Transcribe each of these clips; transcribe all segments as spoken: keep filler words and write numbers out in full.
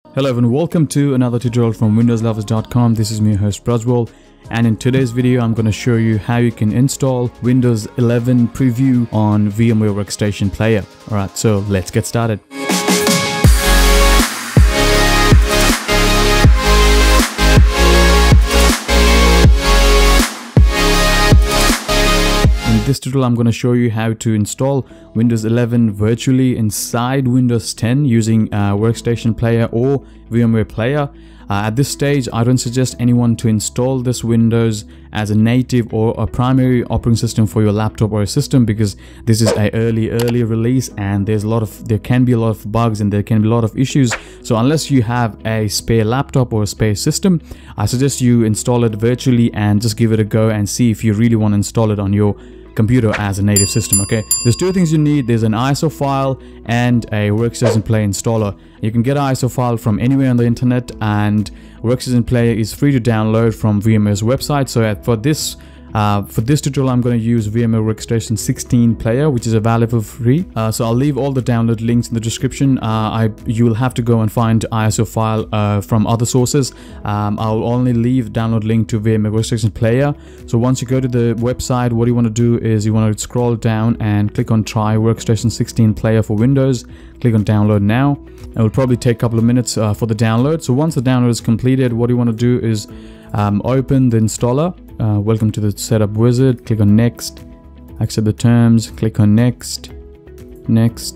Hello everyone, welcome to another tutorial from Windowslovers dot com. This is me, your host Prajwal, and in today's video I'm going to show you how you can install Windows eleven Preview on VMware Workstation Player. Alright, so let's get started. In this tutorial, I'm going to show you how to install Windows eleven virtually inside Windows ten using uh, Workstation Player or VMware Player. Uh, at this stage, I don't suggest anyone to install this Windows as a native or a primary operating system for your laptop or a system, because this is a early, early release and there's a lot of, there can be a lot of bugs and there can be a lot of issues. So unless you have a spare laptop or a spare system, I suggest you install it virtually and just give it a go and see if you really want to install it on your computer as a native system. Okay, there's two things you need. There's an I S O file and a Workstation Player installer. You can get an I S O file from anywhere on the internet, and Workstation Player is free to download from VMware's website. So for this Uh, for this tutorial, I'm going to use VMware Workstation sixteen Player, which is available free. Uh, so I'll leave all the download links in the description. Uh, I you will have to go and find I S O file uh, from other sources. Um, I'll only leave download link to VMware Workstation Player. So once you go to the website, what you want to do is you want to scroll down and click on Try Workstation sixteen Player for Windows. Click on Download Now. It will probably take a couple of minutes uh, for the download. So once the download is completed, what you want to do is um, open the installer. Uh, welcome to the setup wizard. Click on next, accept the terms, click on next, next,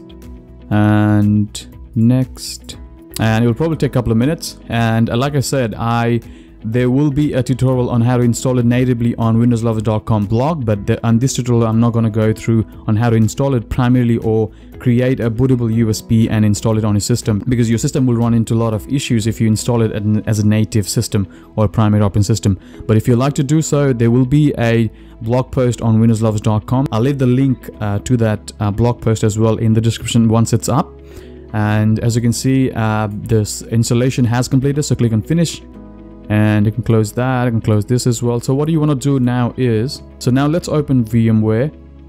and next, and it will probably take a couple of minutes. And uh, like I said, I there will be a tutorial on how to install it natively on Windowslovers dot com blog, but the, on this tutorial I'm not going to go through on how to install it primarily or create a bootable U S B and install it on your system, because your system will run into a lot of issues if you install it as a native system or a primary operating system. But if you like to do so, there will be a blog post on Windowslovers dot com. I'll leave the link uh, to that uh, blog post as well in the description once it's up. And as you can see, uh, this installation has completed, so click on finish. And you can close that, you can close this as well. So what you want to do now is, so now let's open VMware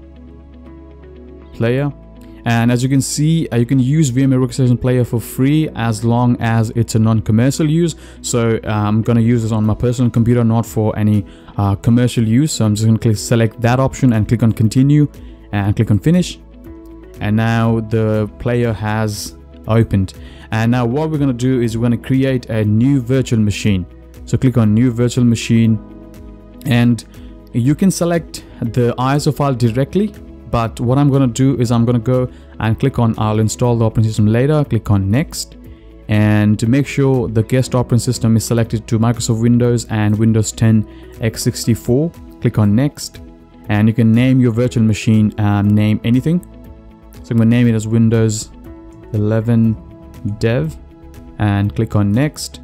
Player. And as you can see, uh, you can use VMware Workstation Player for free as long as it's a non-commercial use. So uh, I'm going to use this on my personal computer, not for any uh, commercial use. So I'm just going to click, select that option and click on continue and click on finish. And now the player has opened. And now what we're going to do is we're going to create a new virtual machine. So click on new virtual machine, and you can select the I S O file directly, but what I'm going to do is I'm going to go and click on I'll install the operating system later. Click on next, and to make sure the guest operating system is selected to Microsoft Windows and Windows ten by sixty-four, click on next, and you can name your virtual machine, um, name anything. So I'm going to name it as Windows eleven Dev and click on next.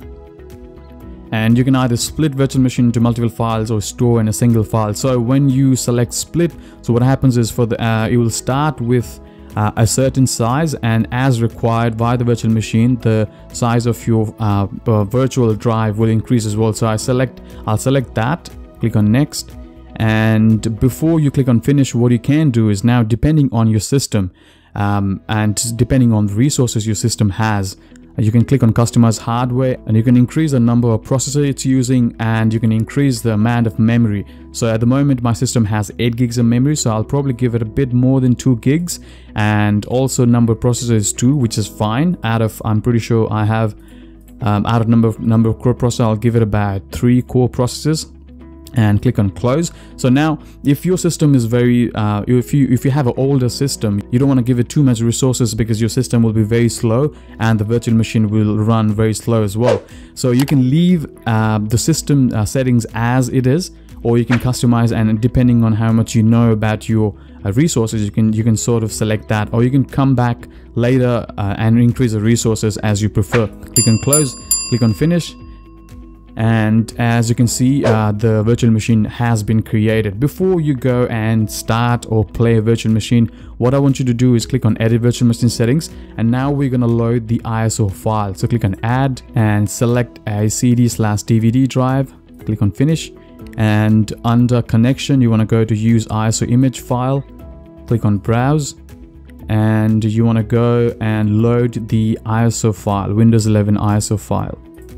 And you can either split virtual machine into multiple files or store in a single file. So when you select split, so what happens is for the uh, it will start with uh, a certain size, and as required by the virtual machine, the size of your uh, uh, virtual drive will increase as well. So I select I'll select that, click on next, and before you click on finish, what you can do is now, depending on your system um, and depending on the resources your system has, you can click on customize hardware, and you can increase the number of processors it's using, and you can increase the amount of memory. So at the moment my system has eight gigs of memory, so I'll probably give it a bit more than two gigs, and also number of processors is two, which is fine. Out of, I'm pretty sure I have um, out of number of number of core processors, I'll give it about three core processors. And click on close. So now if your system is very uh, if you if you have an older system, you don't want to give it too much resources, because your system will be very slow and the virtual machine will run very slow as well. So you can leave uh, the system uh, settings as it is, or you can customize, and depending on how much you know about your uh, resources, you can you can sort of select that, or you can come back later uh, and increase the resources as you prefer. Click on close, click on finish. And as you can see, uh, the virtual machine has been created. Before you go and start or play a virtual machine, what I want you to do is click on edit virtual machine settings, and now we're going to load the I S O file. So click on add and select a C D slash D V D drive, click on finish, and under connection you want to go to use I S O image file, click on browse, and you want to go and load the I S O file, Windows eleven I S O file.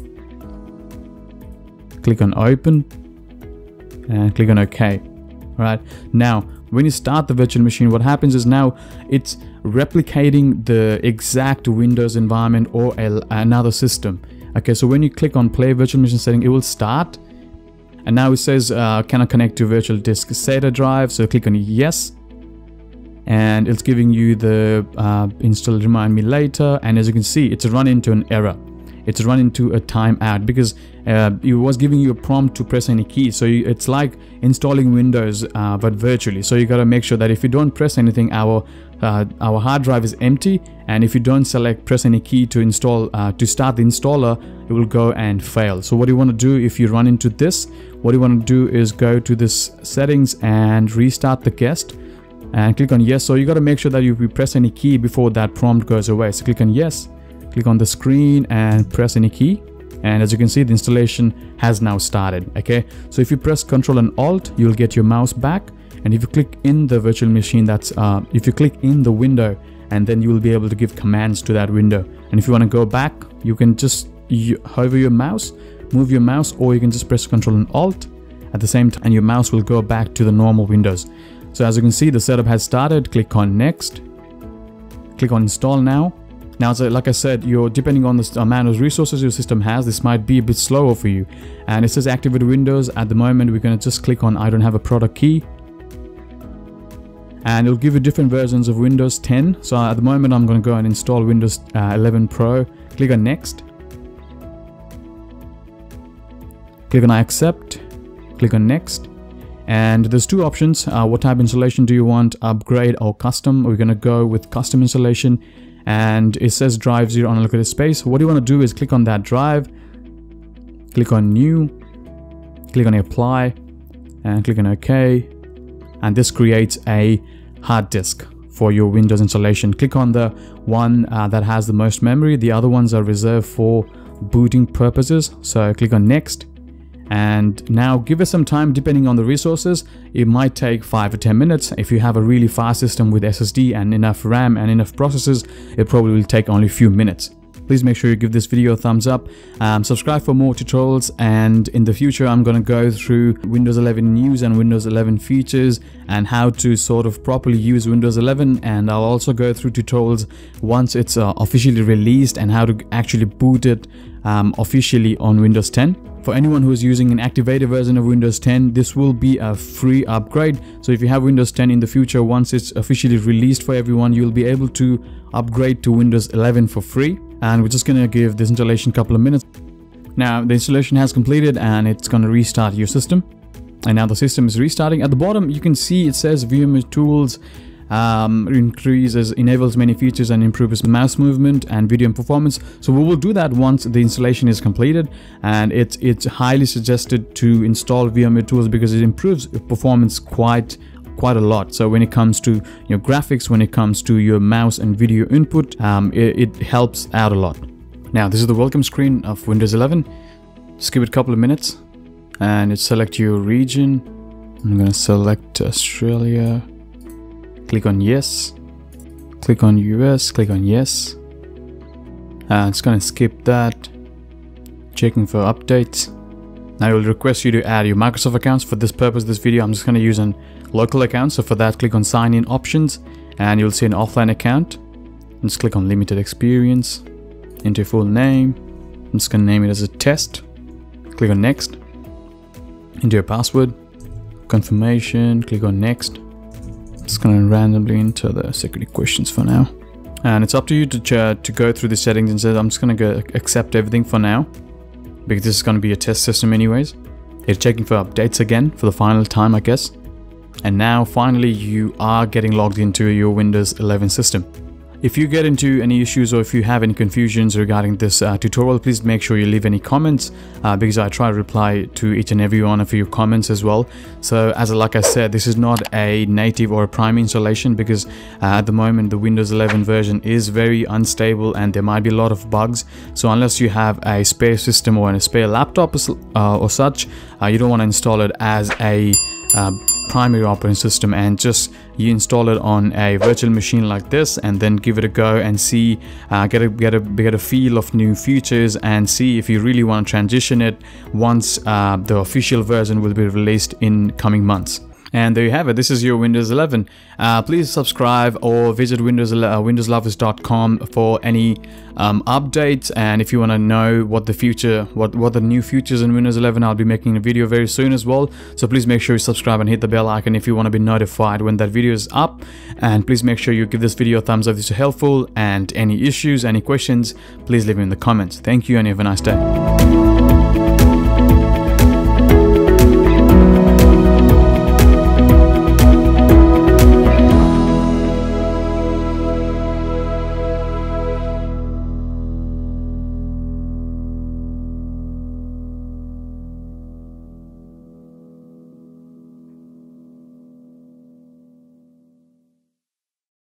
Click on open and click on OK. All right, now when you start the virtual machine, what happens is now it's replicating the exact Windows environment or a, another system. Okay, so when you click on play virtual machine setting, it will start, and now it says uh, can I connect to virtual disk SATA drive? So click on yes, and it's giving you the uh, install remind me later, and as you can see, it's run into an error. It's run into a timeout because uh, it was giving you a prompt to press any key. So you, it's like installing Windows uh, but virtually. So you got to make sure that if you don't press anything, our uh, our hard drive is empty, and if you don't select press any key to install uh, to start the installer, it will go and fail. So what you want to do if you run into this, what you want to do is go to this settings and restart the guest and click on yes. So you got to make sure that you press any key before that prompt goes away. So click on yes. Click on the screen and press any key, and as you can see, the installation has now started. Okay, so if you press Control and Alt, you'll get your mouse back, and if you click in the virtual machine, that's uh, if you click in the window, and then you will be able to give commands to that window. And if you want to go back, you can just you, hover your mouse, move your mouse, or you can just press Control and Alt at the same time, and your mouse will go back to the normal Windows. So as you can see, the setup has started. Click on Next. Click on Install now. Now, so like I said, you're depending on the amount of resources your system has, this might be a bit slower for you. And it says activate Windows. At the moment, we're going to just click on I don't have a product key, and it'll give you different versions of Windows ten. So at the moment, I'm going to go and install Windows uh, eleven Pro. Click on Next. Click on I accept. Click on Next. And there's two options. Uh, what type of installation do you want? Upgrade or custom? We're going to go with custom installation. And it says drive zero unallocated space. What you want to do is click on that drive, click on new, click on apply, and click on OK. And this creates a hard disk for your Windows installation. Click on the one uh, that has the most memory. The other ones are reserved for booting purposes. So click on next. And now give it some time depending on the resources. It might take five to ten minutes. If you have a really fast system with S S D and enough RAM and enough processors, it probably will take only a few minutes. Please make sure you give this video a thumbs up, um, subscribe for more tutorials, and in the future I'm going to go through Windows eleven news and Windows eleven features and how to sort of properly use Windows eleven, and I'll also go through tutorials once it's uh, officially released and how to actually boot it um, officially on Windows ten. For anyone who is using an activated version of Windows ten, this will be a free upgrade. So if you have Windows ten in the future, once it's officially released for everyone, you'll be able to upgrade to Windows eleven for free. And we're just going to give this installation a couple of minutes. Now the installation has completed and it's going to restart your system. And now the system is restarting. At the bottom, you can see it says VMware Tools um, increases, enables many features and improves mouse movement and video and performance. So we will do that once the installation is completed, and it's it's highly suggested to install VMware Tools because it improves performance quite quite a lot. So when it comes to your graphics, when it comes to your mouse and video input, um, it, it helps out a lot. Now this is the welcome screen of Windows eleven. Just give it a couple of minutes and it select your region. I'm going to select Australia. Click on yes, click on U S, click on yes. Uh, it's going to skip that. Checking for updates. Now it will request you to add your Microsoft accounts. For this purpose, this video, I'm just going to use an local account. So for that, click on sign in options and you'll see an offline account. Just click on limited experience, enter your full name. I'm just going to name it as a test. Click on next, enter your password, confirmation, click on next. Just going to randomly enter the security questions for now. And it's up to you to, to go through the settings and say, I'm just going to go accept everything for now, because this is going to be a test system anyways. It's checking for updates again for the final time, I guess. And now finally you are getting logged into your Windows eleven system. If you get into any issues or if you have any confusions regarding this uh, tutorial, please make sure you leave any comments uh, because I try to reply to each and every one of your comments as well. So as like I said, this is not a native or a prime installation because uh, at the moment the Windows eleven version is very unstable and there might be a lot of bugs. So unless you have a spare system or a spare laptop uh, or such, uh, you don't want to install it as a uh, primary operating system, and just you install it on a virtual machine like this, and then give it a go and see, uh, get a get a get a feel of new features, and see if you really want to transition it once uh, the official version will be released in coming months. And there you have it. This is your Windows eleven. Uh, please subscribe or visit Windows uh, Windowslovers dot com for any um, updates. And if you want to know what the future, what what the new features in Windows eleven, I'll be making a video very soon as well. So please make sure you subscribe and hit the bell icon if you want to be notified when that video is up. And please make sure you give this video a thumbs up if it's helpful. And any issues, any questions, please leave them in the comments. Thank you, and have a nice day.